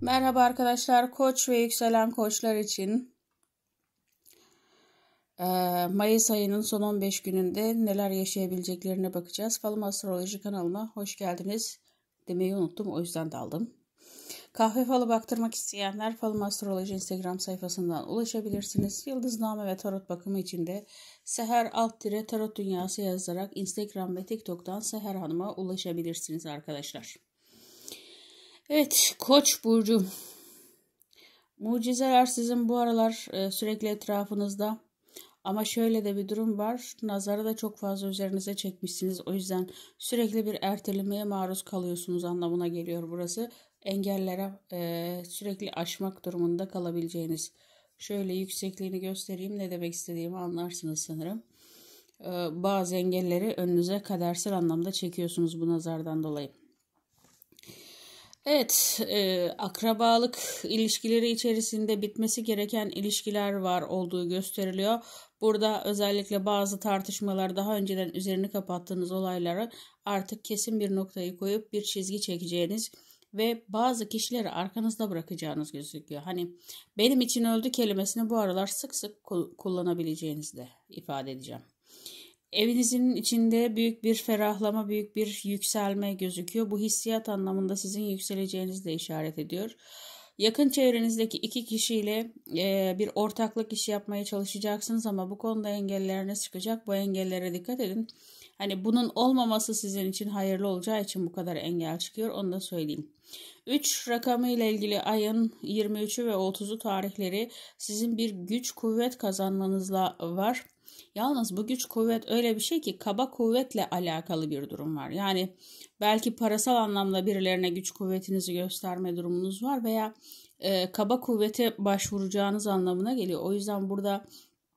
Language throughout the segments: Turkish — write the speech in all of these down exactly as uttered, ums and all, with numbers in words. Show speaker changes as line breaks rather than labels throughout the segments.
Merhaba arkadaşlar, Koç ve yükselen koçlar için e, Mayıs ayının son on beş gününde neler yaşayabileceklerine bakacağız. Falım Astroloji kanalıma hoş geldiniz demeyi unuttum, o yüzden daldım. Kahve falı baktırmak isteyenler Falım Astroloji Instagram sayfasından ulaşabilirsiniz. Yıldızname ve tarot bakımı için de Seher alt dire tarot dünyası yazarak Instagram ve TikTok'tan Seher Hanım'a ulaşabilirsiniz arkadaşlar. Evet, Koç burcu. Mucizeler sizin bu aralar e, sürekli etrafınızda, ama şöyle de bir durum var, nazarı da çok fazla üzerinize çekmişsiniz, o yüzden sürekli bir ertelemeye maruz kalıyorsunuz anlamına geliyor burası. Engellere e, sürekli aşmak durumunda kalabileceğiniz. Şöyle yüksekliğini göstereyim, ne demek istediğimi anlarsınız sanırım. E, bazı engelleri önünüze kadersel anlamda çekiyorsunuz bu nazardan dolayı. Evet, e, akrabalık ilişkileri içerisinde bitmesi gereken ilişkiler var olduğu gösteriliyor. Burada özellikle bazı tartışmalar, daha önceden üzerini kapattığınız olaylara artık kesin bir noktayı koyup bir çizgi çekeceğiniz ve bazı kişileri arkanızda bırakacağınız gözüküyor. Hani benim için öldü kelimesini bu aralar sık sık kullanabileceğinizi de ifade edeceğim. Evinizin içinde büyük bir ferahlama, büyük bir yükselme gözüküyor. Bu hissiyat anlamında sizin yükseleceğinizi de işaret ediyor. Yakın çevrenizdeki iki kişiyle e, bir ortaklık işi yapmaya çalışacaksınız ama bu konuda engelleriniz çıkacak. Bu engellere dikkat edin. Hani bunun olmaması sizin için hayırlı olacağı için bu kadar engel çıkıyor, onu da söyleyeyim. üç rakamı ile ilgili ayın yirmi üçü ve otuzu tarihleri sizin bir güç kuvvet kazanmanızla var. Yalnız bu güç kuvvet öyle bir şey ki kaba kuvvetle alakalı bir durum var. Yani belki parasal anlamda birilerine güç kuvvetinizi gösterme durumunuz var veya e, kaba kuvvete başvuracağınız anlamına geliyor. O yüzden burada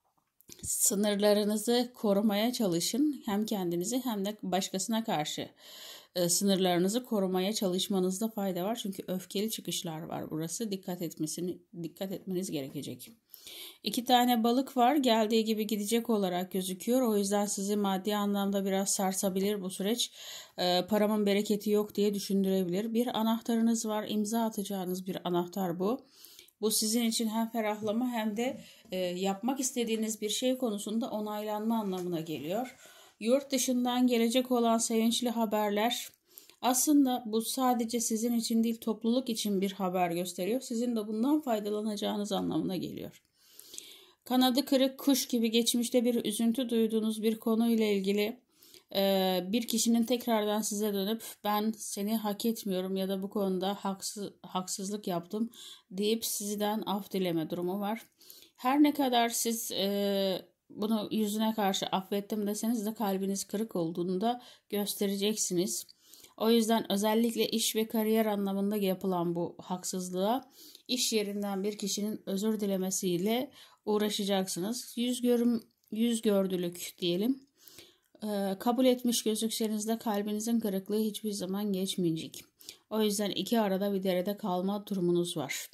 sınırlarınızı korumaya çalışın. Hem kendinizi hem de başkasına karşı e, sınırlarınızı korumaya çalışmanızda fayda var. Çünkü öfkeli çıkışlar var burası. Dikkat etmesini dikkat etmeniz gerekecek. İki tane balık var. Geldiği gibi gidecek olarak gözüküyor. O yüzden sizi maddi anlamda biraz sarsabilir bu süreç. E, paramın bereketi yok diye düşündürebilir. Bir anahtarınız var. İmza atacağınız bir anahtar bu. Bu sizin için hem ferahlama hem de e, yapmak istediğiniz bir şey konusunda onaylanma anlamına geliyor. Yurt dışından gelecek olan sevinçli haberler, aslında bu sadece sizin için değil, topluluk için bir haber gösteriyor. Sizin de bundan faydalanacağınız anlamına geliyor. Kanadı kırık kuş gibi geçmişte bir üzüntü duyduğunuz bir konuyla ilgili e, bir kişinin tekrardan size dönüp ben seni hak etmiyorum ya da bu konuda haksız, haksızlık yaptım deyip sizden af dileme durumu var. Her ne kadar siz e, bunu yüzüne karşı affettim deseniz de kalbiniz kırık olduğunu da göstereceksiniz. O yüzden özellikle iş ve kariyer anlamında yapılan bu haksızlığa iş yerinden bir kişinin özür dilemesiyle uğraşacaksınız. Yüz görüm, yüz gördülük diyelim. Ee, kabul etmiş gözükseniz de kalbinizin kırıklığı hiçbir zaman geçmeyecek. O yüzden iki arada bir derede kalma durumunuz var.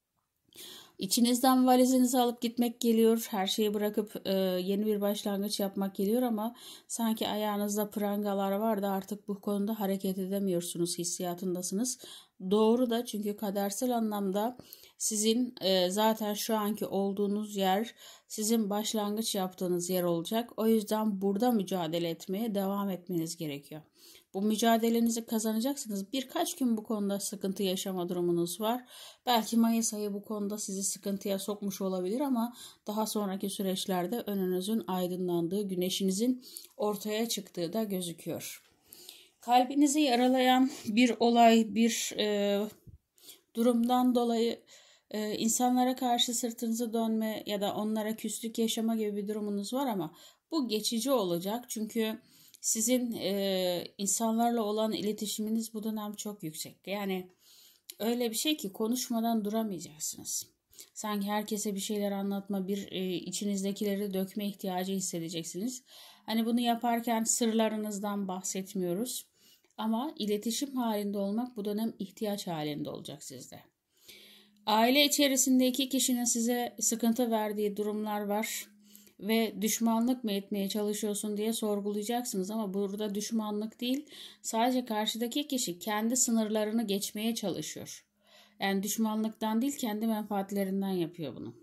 İçinizden valizinizi alıp gitmek geliyor. Her şeyi bırakıp e, yeni bir başlangıç yapmak geliyor ama sanki ayağınızda prangalar var da artık bu konuda hareket edemiyorsunuz, hissiyatındasınız. Doğru da, çünkü kadersel anlamda sizin e, zaten şu anki olduğunuz yer sizin başlangıç yaptığınız yer olacak. O yüzden burada mücadele etmeye devam etmeniz gerekiyor. Bu mücadelenizi kazanacaksınız. Birkaç gün bu konuda sıkıntı yaşama durumunuz var. Belki Mayıs ayı bu konuda sizi sıkıntıya sokmuş olabilir ama daha sonraki süreçlerde önünüzün aydınlandığı, güneşinizin ortaya çıktığı da gözüküyor. Kalbinizi yaralayan bir olay, bir e, durumdan dolayı e, insanlara karşı sırtınızı dönme ya da onlara küslük yaşama gibi bir durumunuz var ama bu geçici olacak. Çünkü sizin e, insanlarla olan iletişiminiz bu dönem çok yüksek. Yani öyle bir şey ki konuşmadan duramayacaksınız. Sanki herkese bir şeyler anlatma, bir e, içinizdekileri dökme ihtiyacı hissedeceksiniz. Hani bunu yaparken sırlarınızdan bahsetmiyoruz. Ama iletişim halinde olmak bu dönem ihtiyaç halinde olacak sizde. Aile içerisinde iki kişinin size sıkıntı verdiği durumlar var. Ve düşmanlık mı etmeye çalışıyorsun diye sorgulayacaksınız ama burada düşmanlık değil, sadece karşıdaki kişi kendi sınırlarını geçmeye çalışıyor. Yani düşmanlıktan değil, kendi menfaatlerinden yapıyor bunu.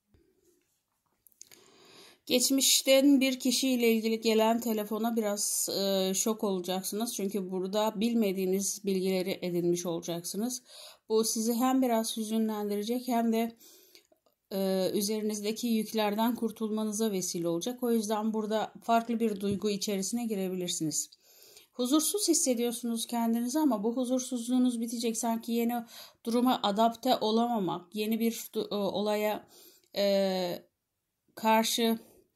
Geçmişten bir kişiyle ilgili gelen telefona biraz e, şok olacaksınız. Çünkü burada bilmediğiniz bilgileri edinmiş olacaksınız. Bu sizi hem biraz hüzünlendirecek hem de e, üzerinizdeki yüklerden kurtulmanıza vesile olacak. O yüzden burada farklı bir duygu içerisine girebilirsiniz. Huzursuz hissediyorsunuz kendinizi ama bu huzursuzluğunuz bitecek. Sanki yeni duruma adapte olamamak, yeni bir e, olaya e, karşı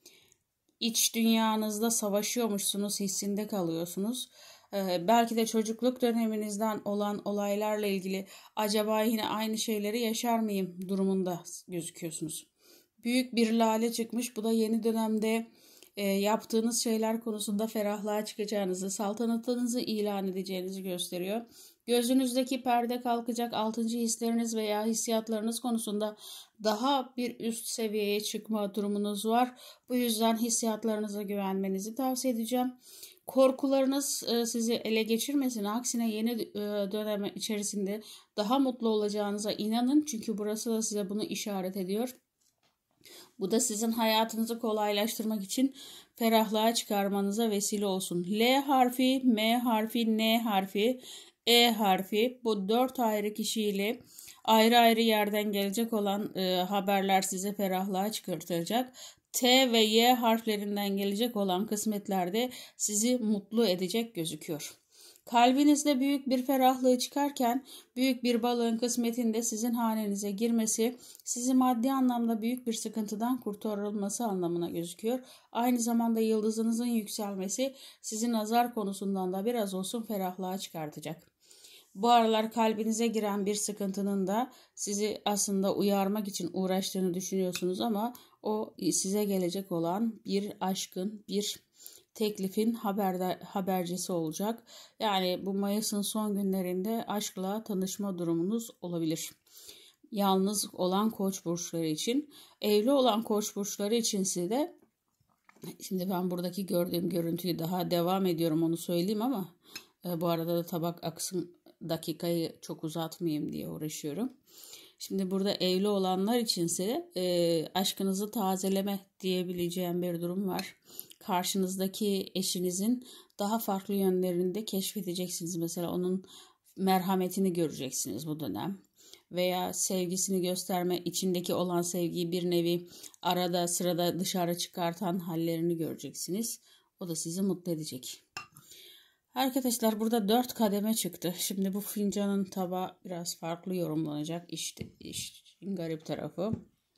iç dünyanızda savaşıyormuşsunuz hissinde kalıyorsunuz. Ee, belki de çocukluk döneminizden olan olaylarla ilgili acaba yine aynı şeyleri yaşar mıyım durumunda gözüküyorsunuz. Büyük bir lale çıkmış. Bu da yeni dönemde e, yaptığınız şeyler konusunda ferahlığa çıkacağınızı, saltanatınızı ilan edeceğinizi gösteriyor. Gözünüzdeki perde kalkacak, altıncı hisleriniz veya hissiyatlarınız konusunda daha bir üst seviyeye çıkma durumunuz var. Bu yüzden hissiyatlarınıza güvenmenizi tavsiye edeceğim. Korkularınız e, sizi ele geçirmesin. Aksine yeni e, dönem içerisinde daha mutlu olacağınıza inanın. Çünkü burası da size bunu işaret ediyor. Bu da sizin hayatınızı kolaylaştırmak için ferahlığa çıkarmanıza vesile olsun. L harfi, M harfi, N harfi, E harfi, bu dört ayrı kişiyle ayrı ayrı yerden gelecek olan e, haberler size ferahlığa çıkartacak. T ve Y harflerinden gelecek olan kısmetler de sizi mutlu edecek gözüküyor. Kalbinizde büyük bir ferahlığı çıkarken büyük bir balığın kısmetinde sizin hanenize girmesi sizi maddi anlamda büyük bir sıkıntıdan kurtarılması anlamına gözüküyor. Aynı zamanda yıldızınızın yükselmesi sizi nazar konusundan da biraz olsun ferahlığa çıkartacak. Bu aralar kalbinize giren bir sıkıntının da sizi aslında uyarmak için uğraştığını düşünüyorsunuz ama o size gelecek olan bir aşkın, bir teklifin haberde, habercisi olacak. Yani bu Mayıs'ın son günlerinde aşkla tanışma durumunuz olabilir. Yalnız olan Koç burçları için, evli olan Koç burçları için size, şimdi ben buradaki gördüğüm görüntüyü daha devam ediyorum, onu söyleyeyim ama e, bu arada da tabak aksın, dakikayı çok uzatmayayım diye uğraşıyorum. Şimdi burada evli olanlar içinse e, aşkınızı tazeleme diyebileceğim bir durum var. Karşınızdaki eşinizin daha farklı yönlerini de keşfedeceksiniz. Mesela onun merhametini göreceksiniz bu dönem. Veya sevgisini gösterme, içindeki olan sevgiyi bir nevi arada sırada dışarı çıkartan hallerini göreceksiniz. O da sizi mutlu edecek. Arkadaşlar burada dört kademe çıktı. Şimdi bu fincanın tabağı biraz farklı yorumlanacak. İşte işin garip tarafı.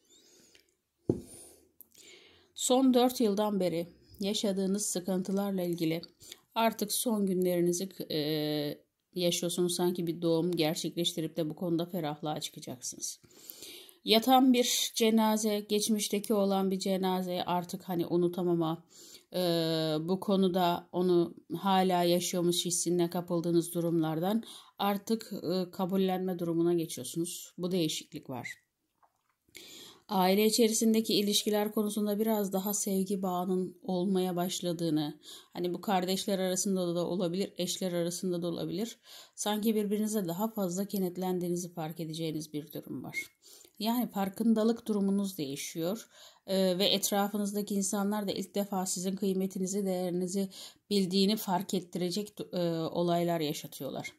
Son dört yıldan beri yaşadığınız sıkıntılarla ilgili artık son günlerinizi e, yaşıyorsunuz. Sanki bir doğum gerçekleştirip de bu konuda ferahlığa çıkacaksınız. Yatan bir cenaze, geçmişteki olan bir cenaze artık hani unutamama, e, bu konuda onu hala yaşıyormuş hissine kapıldığınız durumlardan artık e, kabullenme durumuna geçiyorsunuz. Bu değişiklik var. Aile içerisindeki ilişkiler konusunda biraz daha sevgi bağının olmaya başladığını, hani bu kardeşler arasında da olabilir, eşler arasında da olabilir. Sanki birbirinize daha fazla kenetlendiğinizi fark edeceğiniz bir durum var. Yani farkındalık durumunuz değişiyor ee, ve etrafınızdaki insanlar da ilk defa sizin kıymetinizi, değerinizi bildiğini fark ettirecek e, olaylar yaşatıyorlar.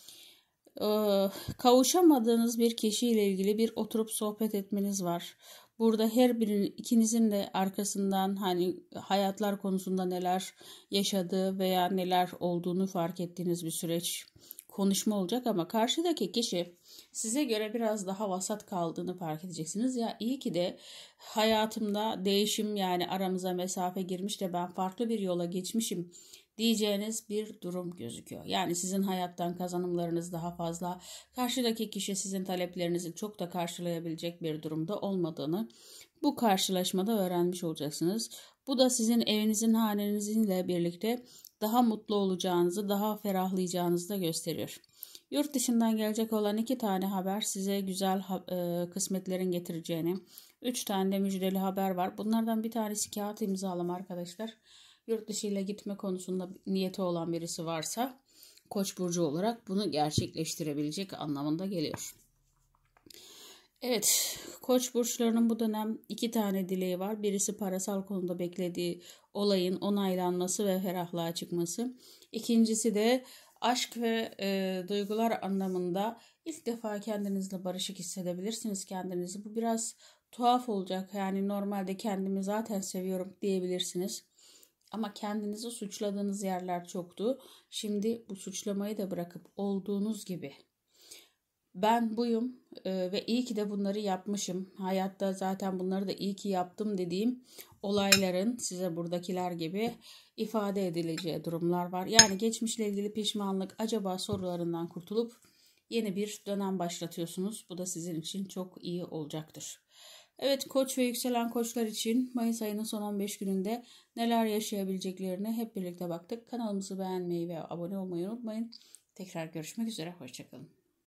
Kavuşamadığınız bir kişiyle ilgili bir oturup sohbet etmeniz var. Burada her birinin, ikinizin de arkasından hani hayatlar konusunda neler yaşadığı veya neler olduğunu fark ettiğiniz bir süreç, konuşma olacak ama karşıdaki kişi size göre biraz daha vasat kaldığını fark edeceksiniz. Ya iyi ki de hayatımda değişim, yani aramıza mesafe girmiş de ben farklı bir yola geçmişim diyeceğiniz bir durum gözüküyor. Yani sizin hayattan kazanımlarınız daha fazla, karşıdaki kişi sizin taleplerinizi çok da karşılayabilecek bir durumda olmadığını bu karşılaşmada öğrenmiş olacaksınız. Bu da sizin evinizin, hanenizle birlikte daha mutlu olacağınızı, daha ferahlayacağınızı da gösteriyor. Yurt dışından gelecek olan iki tane haber size güzel e, kısmetlerin getireceğini, üç tane de müjdeli haber var. Bunlardan bir tanesi kağıt imzalama arkadaşlar. Yurt dışıyla gitme konusunda niyeti olan birisi varsa Koç burcu olarak bunu gerçekleştirebilecek anlamında geliyor. Evet, Koç burçlarının bu dönem iki tane dileği var. Birisi parasal konuda beklediği olayın onaylanması ve ferahlığa çıkması. İkincisi de aşk ve e, duygular anlamında ilk defa kendinizle barışık hissedebilirsiniz kendinizi. Bu biraz tuhaf olacak. Yani normalde kendimi zaten seviyorum diyebilirsiniz. Ama kendinizi suçladığınız yerler çoktu. Şimdi bu suçlamayı da bırakıp olduğunuz gibi ben buyum e, ve iyi ki de bunları yapmışım. Hayatta zaten bunları da iyi ki yaptım dediğim olayların size buradakiler gibi ifade edileceği durumlar var. Yani geçmişle ilgili pişmanlık, acaba sorularından kurtulup yeni bir dönem başlatıyorsunuz. Bu da sizin için çok iyi olacaktır. Evet, Koç ve yükselen koçlar için Mayıs ayının son on beş gününde neler yaşayabileceklerini hep birlikte baktık. Kanalımızı beğenmeyi ve abone olmayı unutmayın. Tekrar görüşmek üzere, hoşçakalın.